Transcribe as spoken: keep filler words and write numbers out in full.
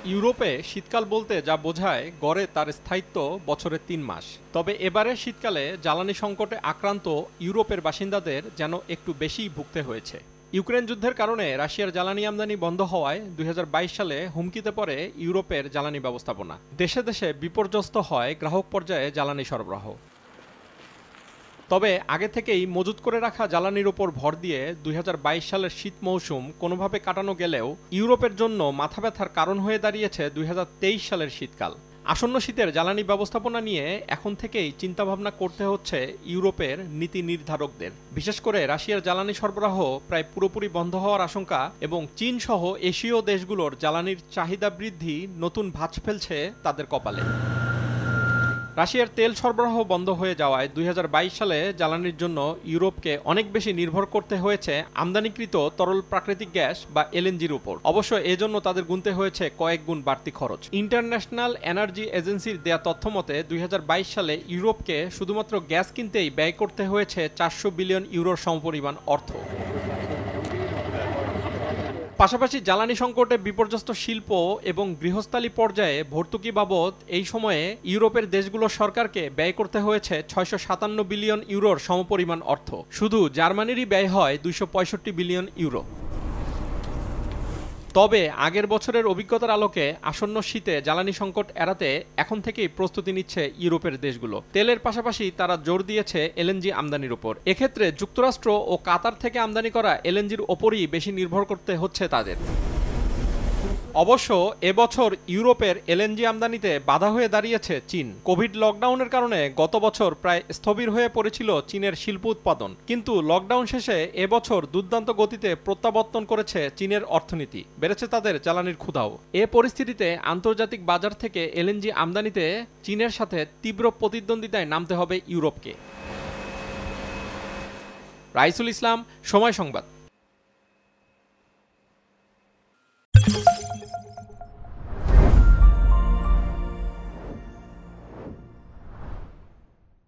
ইউরোপে শীতকাল বলতে যা বোঝায় গড়ে তার স্থায়িত্ব বছরের তিন মাস। তবে এবারে শীতকালে জ্বালানি সংকটে আক্রান্ত ইউরোপের বাসিন্দাদের যেন একটু বেশিই ভুগতে হয়েছে। ইউক্রেন যুদ্ধের কারণে রাশিয়ার জ্বালানি আমদানি বন্ধ হওয়ায় দুই হাজার বাইশ সালে হুমকিতে পড়ে ইউরোপের জ্বালানি ব্যবস্থাপনা। দেশে দেশে বিপর্যস্ত হয় গ্রাহক পর্যায়ে জ্বালানি সরবরাহ। তবে আগে থেকেই মজুত করে রাখা জ্বালানির ওপর ভর দিয়ে দুই হাজার বাইশ সালের শীত মৌসুম কোনোভাবে কাটানো গেলেও ইউরোপের জন্য মাথা ব্যথার কারণ হয়ে দাঁড়িয়েছে দুই হাজার তেইশ সালের শীতকাল। আসন্ন শীতের জ্বালানি ব্যবস্থাপনা নিয়ে এখন থেকেই চিন্তাভাবনা করতে হচ্ছে ইউরোপের নীতি নির্ধারকদের। বিশেষ করে রাশিয়ার জ্বালানি সরবরাহ প্রায় পুরোপুরি বন্ধ হওয়ার আশঙ্কা এবং চীন সহ এশীয় দেশগুলোর জ্বালানির চাহিদা বৃদ্ধি নতুন ভাঁজ ফেলছে তাদের কপালে। রাশিয়ার তেল সরবরাহ বন্ধ হয়ে যাওয়ায় দুই হাজার বাইশ সালে জ্বালানির জন্য ইউরোপকে অনেক বেশি নির্ভর করতে হয়েছে আমদানিকৃত তরল প্রাকৃতিক গ্যাস বা এলএনজির উপর। অবশ্য এজন্য তাদের গুনতে হয়েছে কয়েক গুণ বাড়তি খরচ। ইন্টারন্যাশনাল এনার্জি এজেন্সির দেয়া তথ্য মতে দুই হাজার বাইশ সালে ইউরোপকে শুধুমাত্র গ্যাস কিনতেই ব্যয় করতে হয়েছে চারশো বিলিয়ন ইউরোর সমপরিমাণ অর্থ। পাশাপাশি জ্বালানি সংকটে বিপর্যস্ত শিল্প এবং গৃহস্থালী পর্যায়ে ভর্তুকি বাবদ এই সময়ে ইউরোপের দেশগুলোর সরকারকে ব্যয় করতে হয়েছে ছয়শো সাতান্ন বিলিয়ন ইউরোর সমপরিমাণ অর্থ। শুধু জার্মানিরই ব্যয় হয় দুইশো পঁয়ষট্টি বিলিয়ন ইউরো। তবে আগের বছরের অভিজ্ঞতার আলোকে আসন্ন শীতে জ্বালানি সংকট এড়াতে এখন থেকেই প্রস্তুতি নিচ্ছে ইউরোপের দেশগুলো। তেলের পাশাপাশি তারা জোর দিয়েছে এলএনজি আমদানির উপর। এক্ষেত্রে যুক্তরাষ্ট্র ও কাতার থেকে আমদানি করা এলএনজির ওপরই বেশি নির্ভর করতে হচ্ছে তাদের। অবশ্য এবছর ইউরোপের এলএনজি আমদানিতে বাধা হয়ে দাঁড়িয়েছে চীন। কোভিড লকডাউনের কারণে গত বছর প্রায় স্থবির হয়ে পড়েছিল চীনের শিল্প উৎপাদন, কিন্তু লকডাউন শেষে এবছর দুর্দান্ত গতিতে প্রত্যাবর্তন করেছে চীনের অর্থনীতি, বেড়েছে তাদের জ্বালানির ক্ষুধাও। এ পরিস্থিতিতে আন্তর্জাতিক বাজার থেকে এলএনজি আমদানিতে চীনের সাথে তীব্র প্রতিদ্বন্দ্বিতায় নামতে হবে ইউরোপকে। রাইসুল ইসলাম, সময় সংবাদ।